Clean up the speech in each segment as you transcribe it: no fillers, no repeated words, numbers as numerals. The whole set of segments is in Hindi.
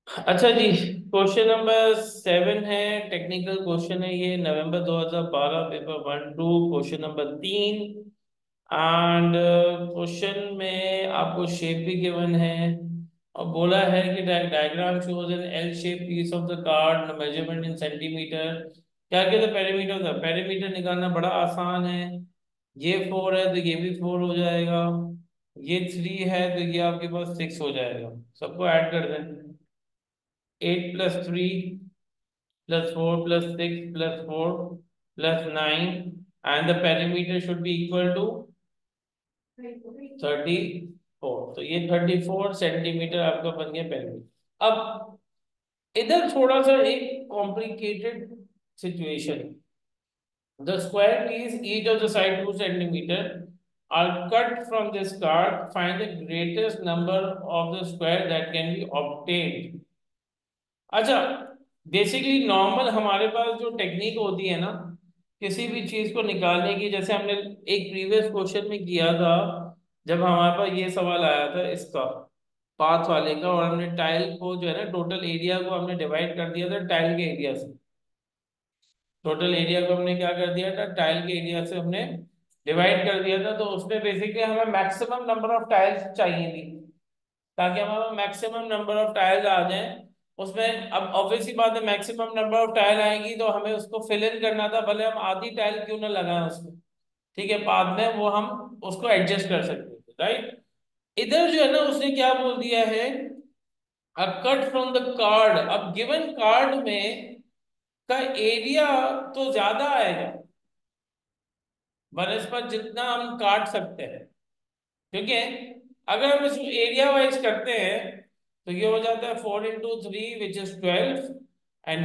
अच्छा जी, क्वेश्चन नंबर 7 है। टेक्निकल क्वेश्चन है ये, नवंबर 2012, paper 1 2, question number 3। And question में आपको शेप भी गिवन है और बोला है कि diagram shows an L shape piece of the card, measurement in centimeter. क्या कहते हैं पेरीमीटर था। पेरीमीटर निकालना बड़ा आसान है। ये 4 है तो ये भी 4 हो जाएगा। ये 3 है तो ये आपके पास 6 हो जाएगा। सबको ऐड कर दें। 8 + 3 +4 +6 +4 +9, and the perimeter should be equal to 34। तो ये 34 सेंटीमीटर आपका बन गया पेरीमीटर। अब इधर थोड़ा सा एक complicated situation. The square piece, each of the side 2 centimeter, are cut from this card. Find the greatest number of the square that can be obtained. अच्छा, बेसिकली नॉर्मल हमारे पास जो टेक्निक होती है ना, किसी भी चीज को निकालने की, जैसे हमने एक प्रीवियस क्वेश्चन में किया था, जब हमारे पास ये सवाल आया था इसका पाथ वाले का, और हमने टाइल को जो है ना, टोटल एरिया को हमने डिवाइड कर दिया था टाइल के एरिया से। टोटल एरिया को हमने क्या कर दिया था, टाइल के एरिया से हमने डिवाइड कर दिया था। तो उसमें बेसिकली हमें मैक्सिमम नंबर ऑफ टाइल्स चाहिए थी, ताकि हमारा मैक्सिमम नंबर ऑफ टाइल्स आ जाए उसमें। अब ऑब्वियसली बात है, मैक्सिमम नंबर ऑफ टाइल आएगी तो हमें उसको फिल इन करना था, भले हम आधी टाइल क्यों ना लगाएं उसमें। ठीक है, बाद में वो हम उसको एडजस्ट कर सकते थे, राइट। इधर जो है ना, उसने क्या बोल दिया है, कट फ्रॉम द कार्ड। अब गिवन कार्ड में का एरिया तो ज्यादा आएगा बनस्पत जितना हम काट सकते हैं। ठीक है, अगर हम इसको एरिया वाइज करते हैं तो ये हो जाता है 4 × 3 which is 12, and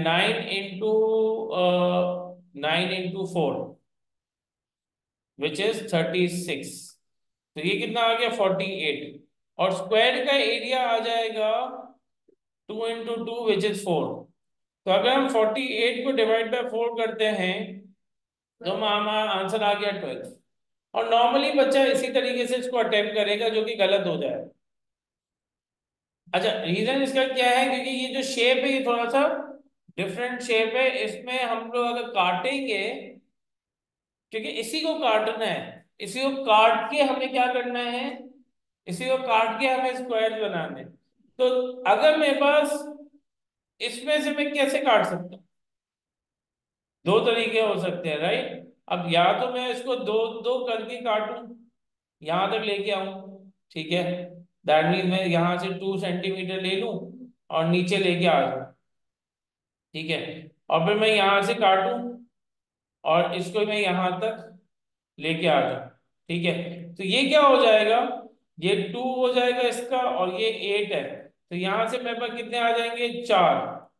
9 × 4 which is 36। तो ये कितना आ गया 48। और स्क्वायर का एरिया आ जाएगा 2 × 2 विच इज 4। तो अगर हम 48 को डिवाइड बाय 4 करते हैं तो हमारा आंसर आ गया 12। और नॉर्मली बच्चा इसी तरीके से इसको अटेम्प्ट करेगा, जो कि गलत हो जाए। अच्छा, रीजन इसका क्या है, क्योंकि ये जो शेप है ये थोड़ा सा डिफरेंट शेप है। इसमें हम लोग अगर काटेंगे, क्योंकि इसी को काटना है, इसी को काट के हमें क्या करना है, इसी को काट के हमें स्क्वायर बनाने हैं। तो अगर मेरे पास इसमें से मैं कैसे काट सकता हूँ, दो तरीके हो सकते हैं, राइट। अब या तो मैं इसको दो दो करके काटूं, यहां तक लेके आऊं, ठीक है। दैट मीन मैं यहां से 2 सेंटीमीटर ले लूं और नीचे लेके आ जाऊं, ठीक है। और फिर मैं यहां से काटूं और इसको मैं यहां तक लेके आ जाऊं, ठीक है। तो ये क्या हो जाएगा, ये 2 हो जाएगा इसका, और ये 8 है। तो यहां से मेरे पास कितने आ जाएंगे, 4।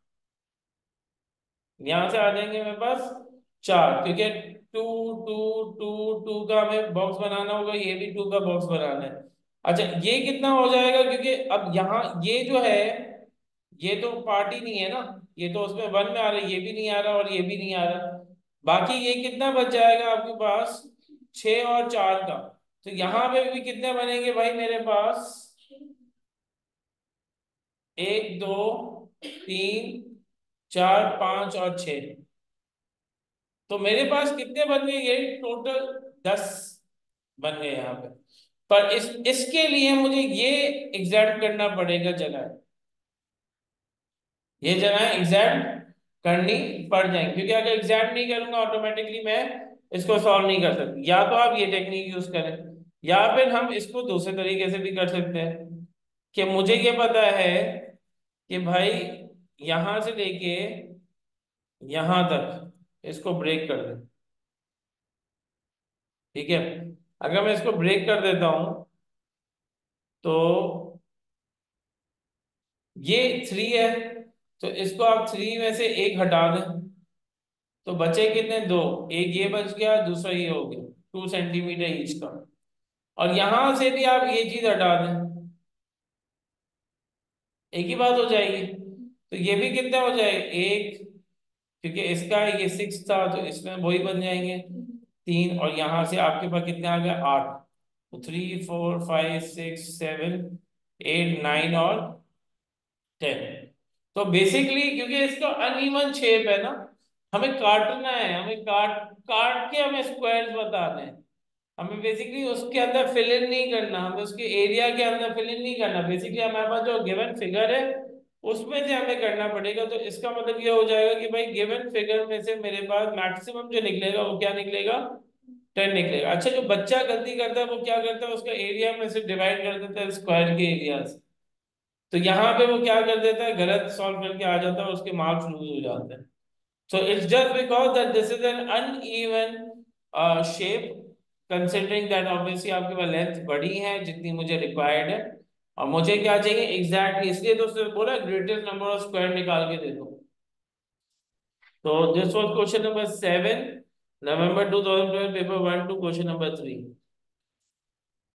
यहां से आ जाएंगे मेरे पास 4, क्योंकि टू टू टू टू का हमें बॉक्स बनाना होगा, ये भी 2 का बॉक्स बनाना है। अच्छा, ये कितना हो जाएगा, क्योंकि अब यहाँ ये जो है, ये तो पार्ट ही नहीं है ना, ये तो उसमें 1 में आ रहा है, ये भी नहीं आ रहा और ये भी नहीं आ रहा। बाकी ये कितना बच जाएगा आपके पास, 6 और 4 का। तो यहाँ पे भी कितने बनेंगे भाई मेरे पास, 1 2 3 4 5 और 6। तो मेरे पास कितने बन गए, ये टोटल 10 बन गए यहाँ पे। पर इसके लिए मुझे ये एग्जैक्ट करना पड़ेगा जगह, ये जगह एग्जैक्ट करनी पड़ जाएंगी, क्योंकि अगर एग्जैक्ट नहीं करूंगा ऑटोमेटिकली मैं इसको सॉल्व नहीं कर सकती। या तो आप ये टेक्निक यूज करें, या फिर हम इसको दूसरे तरीके से भी कर सकते हैं, कि मुझे ये पता है कि भाई यहां से लेके यहां तक इसको ब्रेक कर दे, ठीक है। अगर मैं इसको ब्रेक कर देता हूं तो ये 3 है, तो इसको आप 3 में से एक हटा दें, तो बचे कितने, 2। एक ये बच गया, दूसरा ये हो गया, 2 सेंटीमीटर ईच का। और यहां से भी आप ये चीज हटा दें, एक ही बात हो जाएगी। तो ये भी कितने हो जाए, एक, क्योंकि इसका ये 6 था तो इसमें वही बन जाएंगे 3। और यहां से आपके पास कितने आ गए, 8। तो 3 4 5 6 7 8 9 और 10। तो बेसिकली क्योंकि इसका अनइवन शेप है ना, हमें काटना है, हमें काट काट के हमें स्क्वायर्स बताने हैं। हमें बेसिकली उसके अंदर फिल इन नहीं करना, हमें उसके एरिया के अंदर फिल इन नहीं करना, बेसिकली हमारे पास जो गिवन फिगर है उसमें से हमें करना पड़ेगा। तो इसका मतलब ये हो जाएगा कि भाई गिवन फिगर में से मेरे पास मैक्सिमम जो निकलेगा वो क्या निकलेगा, 10 निकलेगा। अच्छा, जो बच्चा गलती करता है वो क्या करता है, उसका एरिया में से डिवाइड कर देता है स्क्वायर के एरिया से। तो यहाँ पे वो क्या कर देता है, गलत सॉल्व करके आ जाता है, उसके मार्क्स लूज हो जाते हैं। So it's just because that this is an uneven shape, considering that obviously आपके पास लेंथ बड़ी है जितनी मुझे रिक्वायर्ड है, और मुझे क्या चाहिए एग्जैक्टली, इसलिए तो उसने बोला ग्रेटेस्ट नंबर ऑफ स्क्वायर निकाल के दे दो। तो this was question number 7, November 2012, paper 1 to question number 3।